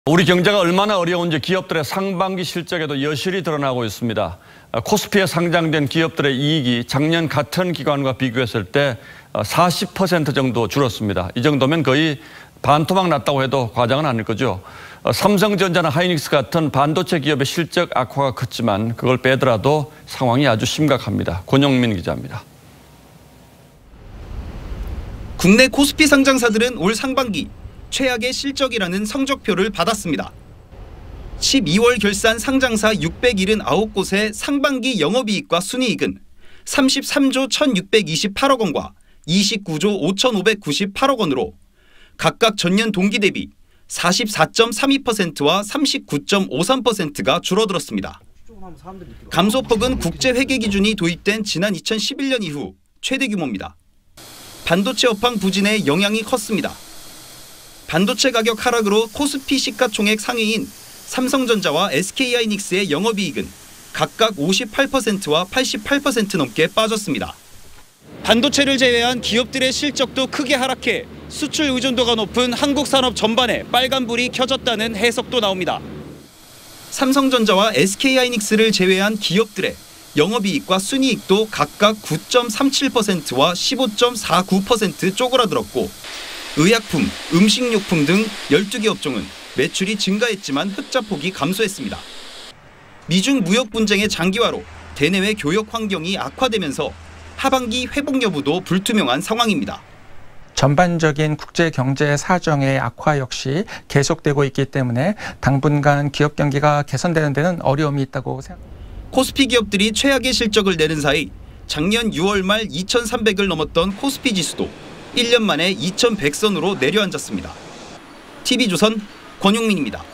우리 경제가 얼마나 어려운지 기업들의 상반기 실적에도 여실히 드러나고 있습니다. 코스피에 상장된 기업들의 이익이 작년 같은 기간과 비교했을 때 40% 정도 줄었습니다. 이 정도면 거의 반토막 났다고 해도 과장은 아닐 거죠. 삼성전자나 하이닉스 같은 반도체 기업의 실적 악화가 컸지만 그걸 빼더라도 상황이 아주 심각합니다. 권영민 기자입니다. 국내 코스피 상장사들은 올 상반기 최악의 실적이라는 성적표를 받았습니다. 12월 결산 상장사 679곳의 상반기 영업이익과 순이익은 33조 1,628억 원과 29조 5,598억 원으로 각각 전년 동기 대비 44.32%와 39.53%가 줄어들었습니다. 감소폭은 국제회계 기준이 도입된 지난 2011년 이후 최대 규모입니다. 반도체 업황 부진에 영향이 컸습니다. 반도체 가격 하락으로 코스피 시가총액 상위인 삼성전자와 SK하이닉스의 영업이익은 각각 58%와 88% 넘게 빠졌습니다. 반도체를 제외한 기업들의 실적도 크게 하락해 수출 의존도가 높은 한국 산업 전반에 빨간불이 켜졌다는 해석도 나옵니다. 삼성전자와 SK하이닉스를 제외한 기업들의 영업이익과 순이익도 각각 9.37%와 15.49% 쪼그라들었고 의약품, 음식료품 등 12개 업종은 매출이 증가했지만 흑자폭이 감소했습니다. 미중 무역 분쟁의 장기화로 대내외 교역 환경이 악화되면서 하반기 회복 여부도 불투명한 상황입니다. 전반적인 국제 경제 사정의 악화 역시 계속되고 있기 때문에 당분간 기업 경기가 개선되는 데는 어려움이 있다고 생각합니다. 코스피 기업들이 최악의 실적을 내는 사이 작년 6월 말 2,300을 넘었던 코스피 지수도 1년 만에 2,100선으로 내려앉았습니다. TV조선 권용민입니다.